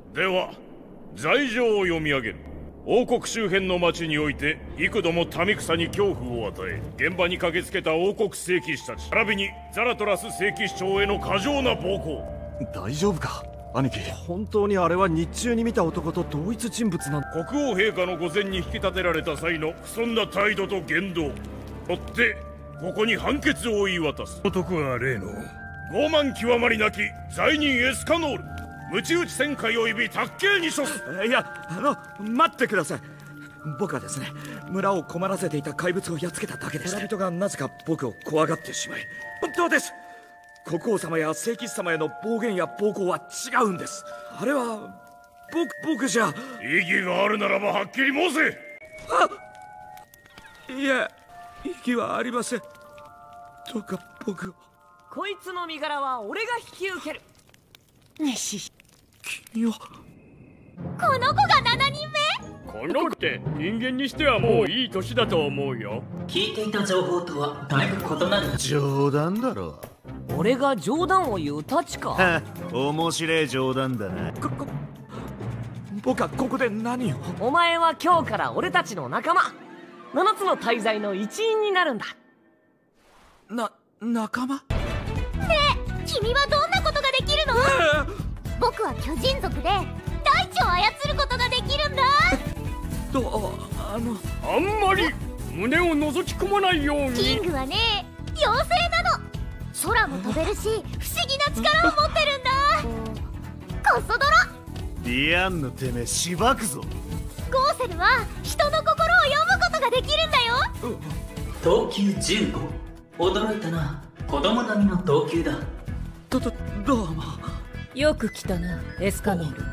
では罪状を読み上げる。王国周辺の町において幾度も民草に恐怖を与え、現場に駆けつけた王国聖騎士たち並びにザラトラス聖騎士長への過剰な暴行。 大丈夫か兄貴。 本当にあれは日中に見た男と同一人物なんだ。 国王陛下の御前に引き立てられた際の不遜な態度と言動、よってここに判決を言い渡す。 男は例の傲慢極まりなき罪人エスカノール、鞭打ち旋回及び卓刑に処す。 いや、待ってください。僕はですね、村を困らせていた怪物をやっつけただけでした。村人がなぜか僕を怖がってしまい。本当です。国王様や聖騎士様への暴言や暴行は違うんです。あれは僕じゃ。 異議があるならばはっきり申せ。 いや、異議はありません。どうか僕を。 こいつの身柄は俺が引き受ける。 君は。 この子が7人目。 この子って人間にしてはもういい年だと思うよ。 聞いていた情報とはだいぶ異なる。 冗談だろ。 俺が冗談を言うたちか。 面白い冗談だな。 僕はここで何を。 お前は今日から俺たちの仲間、7つの大罪の一員になるんだ。 仲間？ ねえ、君はどんなことができるの？僕は巨人族で大地を操ることができるんだ。 あんまり胸を覗き込まないように。 キングはね、妖精なの。空も飛べるし、不思議な力を持ってるんだ。コソ泥。 ディアンのてめえしばくぞ。 ゴーセルは人の心を読むことができるんだよ。 等級15。驚いたな。子供並みの等級だ。 どうも。 よく来たな、エスカノール。 マ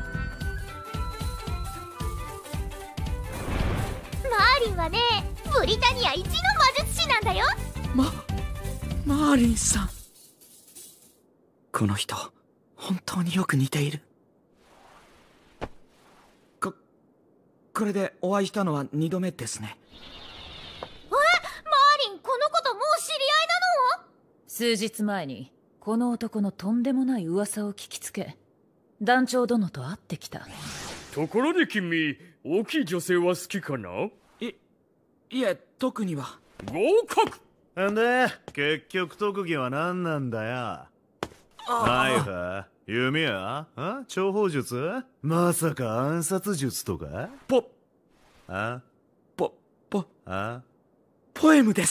ーリンはね、ブリタニア一の魔術師なんだよ。 マーリンさん。この人本当によく似ている。これでお会いしたのは2度目ですね。 マーリン、この子ともう知り合いなの？ 数日前にこの男のとんでもない噂を聞きつけ、団長殿と会ってきた。 ところで君、大きい女性は好きかな？ いえ、特には。 合格。 んで結局特技は何なんだよ。ナイフ？弓矢？諜報術？まさか暗殺術とか？ ポエムです。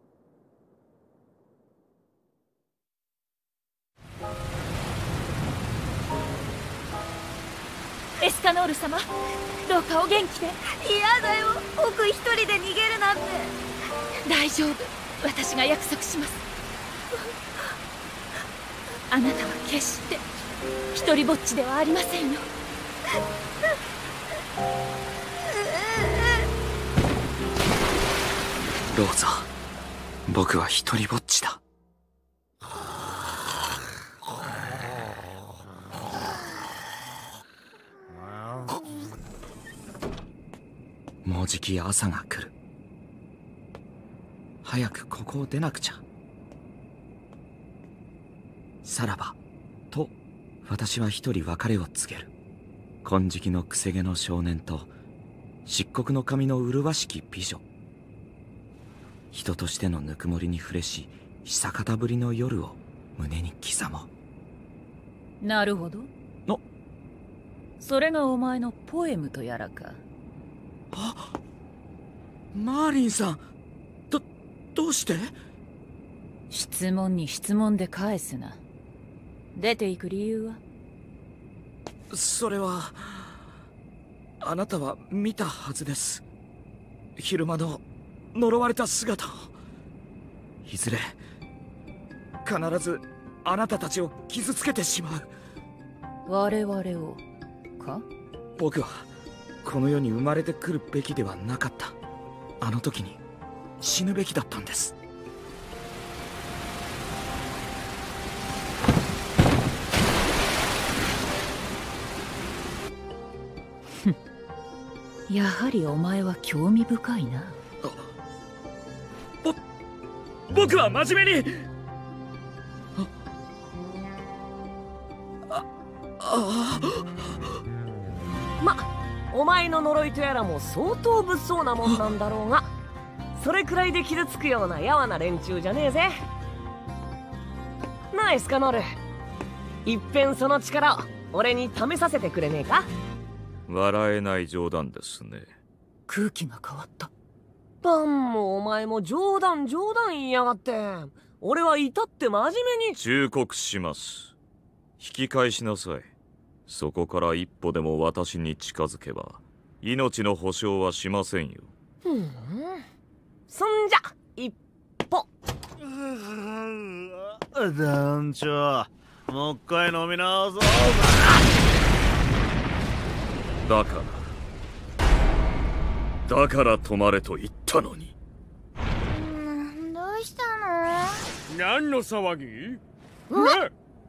エスカノール様、どうかお元気で。 嫌だよ、僕一人で逃げるなんて。 大丈夫、私が約束します。あなたは決して一人ぼっちではありませんよ。 ローザ、僕は一人ぼっちだ。もうじき朝が来る。早くここを出なくちゃ。さらばと私は一人別れを告げる。金色のくせ毛の少年と漆黒の髪の麗しき美女。人としてのぬくもりに触れし久方ぶりの夜を胸に刻もう。なるほど。それがお前のポエムとやらか。 マーリンさん、どうして？ 質問に質問で返すな。出ていく理由は？ それは、あなたは見たはずです。昼間の呪われた姿を。いずれ必ずあなたたちを傷つけてしまう。 我々をか？ 僕はこの世に生まれてくるべきではなかった。あの時に死ぬべきだったんです。 やはりお前は興味深いな。 僕は真面目に。 ま、お前の呪いとやらも相当物騒なもんなんだろうが、それくらいで傷つくようなやわな連中じゃねえぜ。なあエスカノール、いっぺんその力を俺に試させてくれねえか。 笑えない冗談ですね。 空気が変わった。 バンもお前も冗談言いやがって。俺は至って真面目に。 忠告します。引き返しなさい。そこから一歩でも私に近づけば命の保証はしませんよ。 そんじゃ一歩。 団長、もう一回飲み直そう。 だから止まれと言ったのに。 どうしたの？ 何の騒ぎ？ う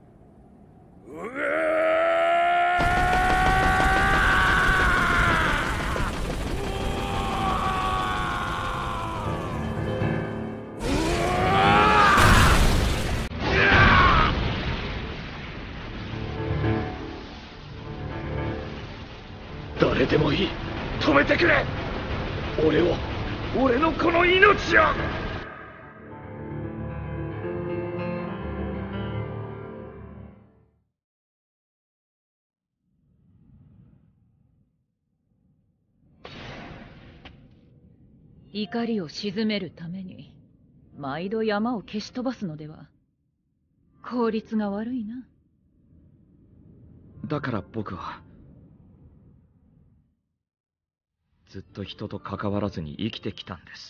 誰でもいい、止めてくれ。俺のこの命を。 怒りを鎮めるために毎度山を消し飛ばすのでは効率が悪いな。 だから僕はずっと人と関わらずに生きてきたんです。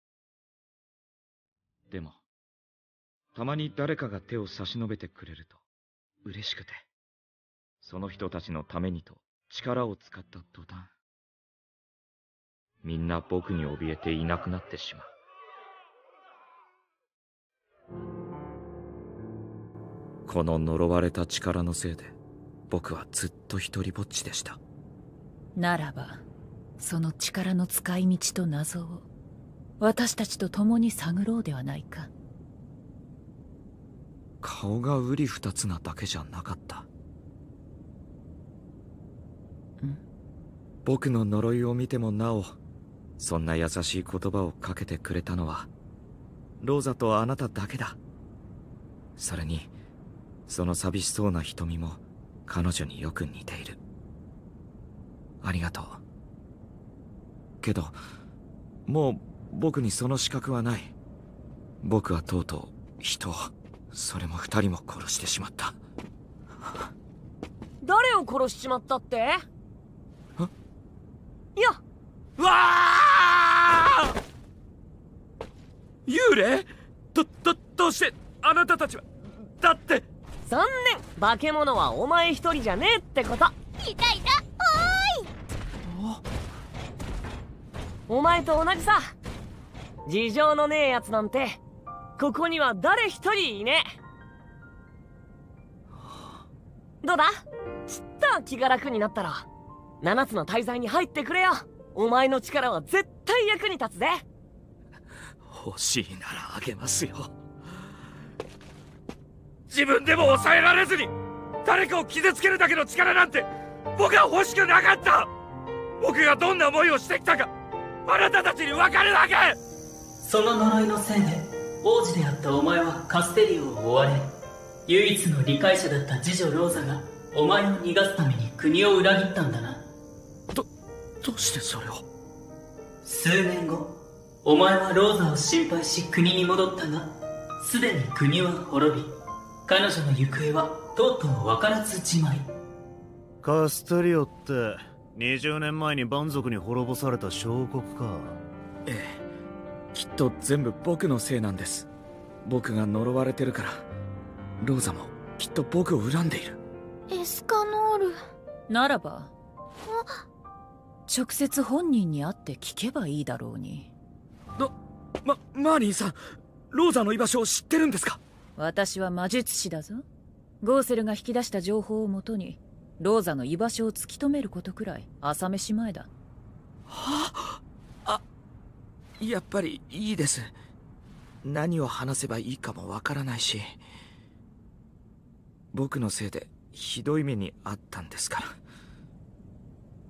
でもたまに誰かが手を差し伸べてくれると嬉しくて、その人たちのためにと力を使った途端、みんな僕に怯えていなくなってしまう。この呪われた力のせいで僕はずっと一人ぼっちでした。 ならばその力の使い道と謎を私たちと共に探ろうではないか。 顔が瓜二つなだけじゃなかった。僕の呪いを見てもなおそんな優しい言葉をかけてくれたのはローザとあなただけだ。それにその寂しそうな瞳も彼女によく似ている。ありがとう。けどもう僕にその資格はない。僕はとうとう人を、それも2人も殺してしまった。 誰を殺しちまったって？いや、 うわあ！幽霊？どうしてあなたたちは？だって残念、化け物はお前一人じゃねえってこと。 いたおーい。 お前と同じさ。事情のねえやつなんてここには誰一人いねえ。どうだ、ちった気が楽になったら7つの大罪に入ってくれよ。お前の力は絶対役に立つぜ。 欲しいならあげますよ。自分でも抑えられずに誰かを傷つけるだけの力なんて僕は欲しくなかった。僕がどんな思いをしてきたかあなたたちに分かるだけ。 その呪いのせいで王子であったお前はカステリオを追われ、唯一の理解者だった次女ローザがお前を逃がすために国を裏切ったんだな。 どうしてそれを？ 数年後、お前はローザを心配し国に戻ったが、すでに国は滅び、彼女の行方はとうとう分からずじまい。 カステリオって20年前に蛮族に滅ぼされた小国か。 ええ、きっと全部僕のせいなんです。僕が呪われてるからローザもきっと僕を恨んでいる。 エスカノールならば直接本人に会って聞けばいいだろうに。 マーニーさん、ローザの居場所を知ってるんですか？ 私は魔術師だぞ。ゴーセルが引き出した情報をもとにローザの居場所を突き止めることくらい朝飯前だ。 はあ、やっぱりいいです。何を話せばいいかもわからないし、僕のせいでひどい目にあったんですから。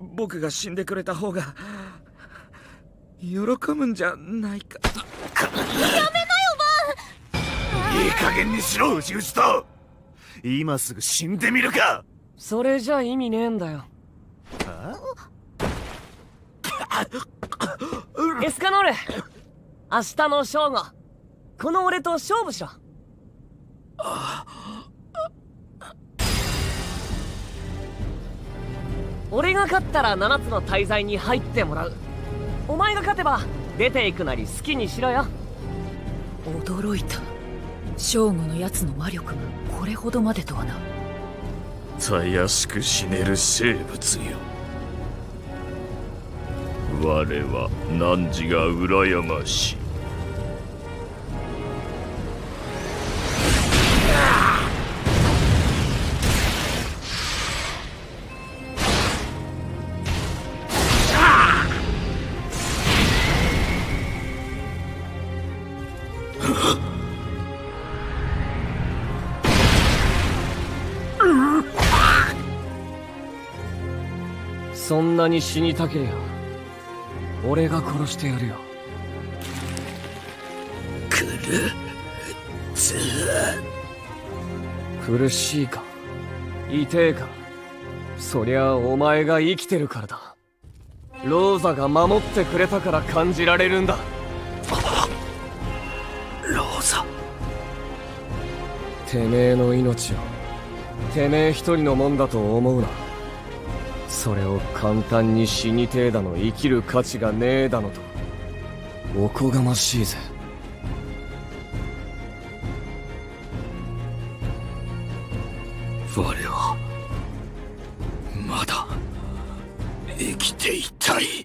僕が死んでくれた方が喜ぶんじゃないか。 やめなよバン。 いい加減にしろ内々と。今すぐ死んでみるか。 それじゃ意味ねえんだよ。エスカノール、明日の正午この俺と勝負しろ。俺が勝ったら7つの大罪に入ってもらう。お前が勝てば出ていくなり好きにしろよ。 驚いた。正午のやつの魔力がこれほどまでとはな。 たやすく死ねる生物よ。我は汝が羨ましい。 そんなに死にたけりゃ俺が殺してやるよ。苦しいか痛えか、そりゃお前が生きてるからだ。ローザが守ってくれたから感じられるんだ。 ローザ、 てめえの命をてめえ一人のもんだと思うな。それを簡単に死にてえだの生きる価値がねえだのとおこがましいぜ。 我はまだ生きていたい。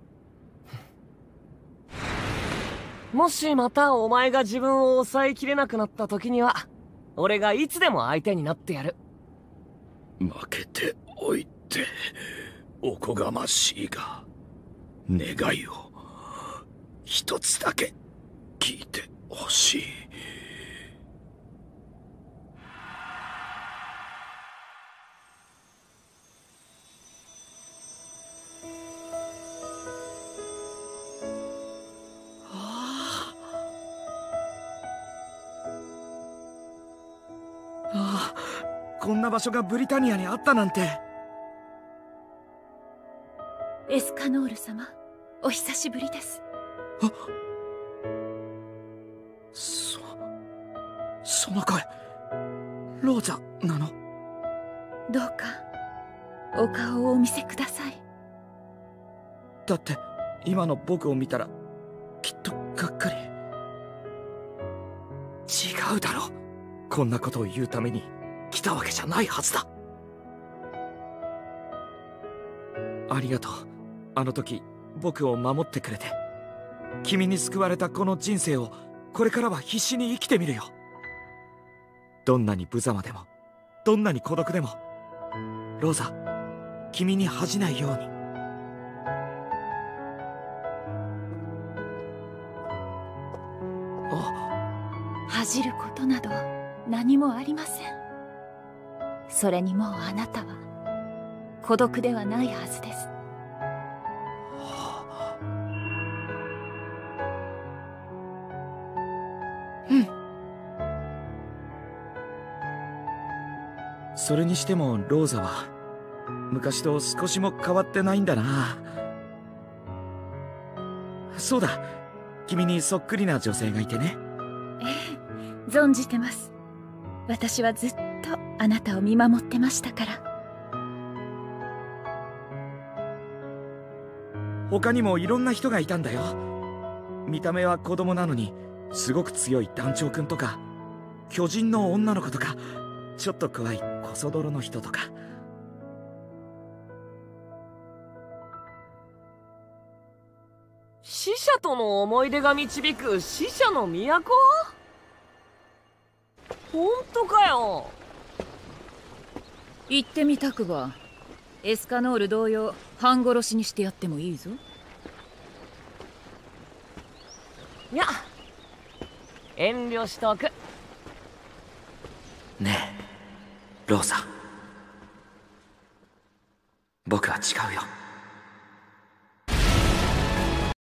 もしまたお前が自分を抑えきれなくなった時には俺がいつでも相手になってやる。 負けておいておこがましいが、願いを一つだけ聞いてほしい。 こんな場所がブリタニアにあったなんて。 エスカノール様、お久しぶりです。 その声、ローザなの？ どうかお顔をお見せください。 だって今の僕を見たらきっとがっかり。違うだろ、こんなことを言うために来たわけじゃないはずだ。ありがとう、あの時僕を守ってくれて。君に救われたこの人生をこれからは必死に生きてみるよ。どんなに無様でもどんなに孤独でもローザ、君に恥じないように。 恥じることなど何もありません。それにもうあなたは孤独ではないはずです。 それにしてもローザは昔と少しも変わってないんだな。そうだ、君にそっくりな女性がいてね。 ええ、存じてます。私はずっとあなたを見守ってましたから。 他にもいろんな人がいたんだよ。見た目は子供なのにすごく強い団長くんとか、巨人の女の子とか、ちょっと怖いコソ泥の人とか。 死者との思い出が導く死者の都？本当かよ。 行ってみたくば。エスカノール同様半殺しにしてやってもいいぞ。 いや、遠慮しとく。 ねえローザ、僕は違うよ。